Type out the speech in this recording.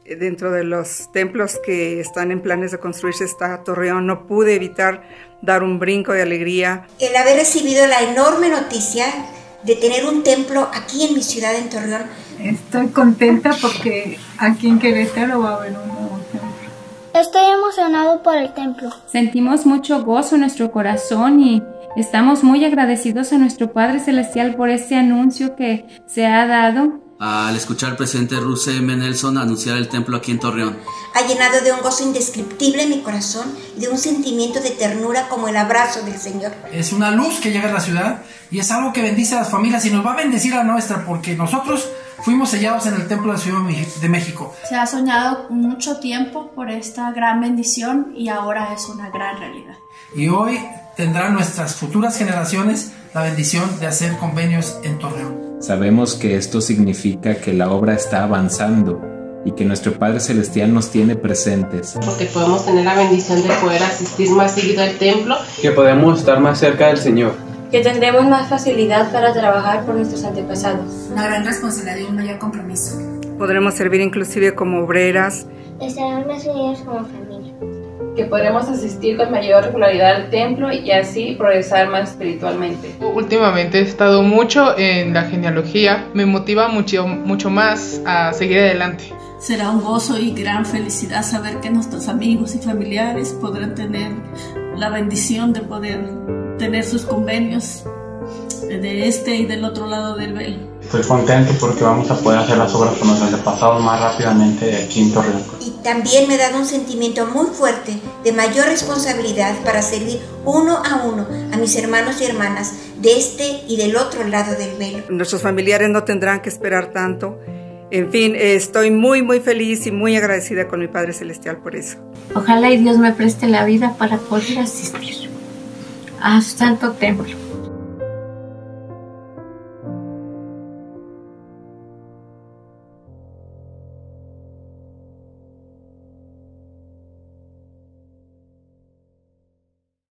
Dentro de los templos que están en planes de construirse está Torreón. No pude evitar dar un brinco de alegría. El haber recibido la enorme noticia de tener un templo aquí en mi ciudad, en Torreón. Estoy contenta porque aquí en Querétaro va a haber un nuevo templo. Estoy emocionado por el templo. Sentimos mucho gozo en nuestro corazón y estamos muy agradecidos a nuestro Padre Celestial por este anuncio que se ha dado. Al escuchar al presidente Russell M. Nelson anunciar el templo aquí en Torreón, Ha llenado de un gozo indescriptible mi corazón y de un sentimiento de ternura como el abrazo del Señor. Es una luz que llega a la ciudad y es algo que bendice a las familias y nos va a bendecir a nuestra, porque nosotros fuimos sellados en el templo de la Ciudad de México. Se ha soñado mucho tiempo por esta gran bendición y ahora es una gran realidad. Y hoy tendrán nuestras futuras generaciones la bendición de hacer convenios en Torreón. Sabemos que esto significa que la obra está avanzando y que nuestro Padre Celestial nos tiene presentes. Porque podemos tener la bendición de poder asistir más seguido al templo. Que podemos estar más cerca del Señor. Que tendremos más facilidad para trabajar por nuestros antepasados. Una gran responsabilidad y un mayor compromiso. Podremos servir inclusive como obreras. Estarán más unidos como familia. Que podremos asistir con mayor regularidad al templo y así progresar más espiritualmente. Últimamente he estado mucho en la genealogía, me motiva mucho más a seguir adelante. Será un gozo y gran felicidad saber que nuestros amigos y familiares podrán tener la bendición de poder tener sus convenios de este y del otro lado del velo. Estoy contento porque vamos a poder hacer las obras con nuestros antepasados más rápidamente aquí en Torreón. Y también me ha dado un sentimiento muy fuerte de mayor responsabilidad para servir uno a mis hermanos y hermanas de este y del otro lado del velo. Nuestros familiares no tendrán que esperar tanto. En fin, estoy muy feliz y muy agradecida con mi Padre Celestial por eso. Ojalá y Dios me preste la vida para poder asistir a su santo templo.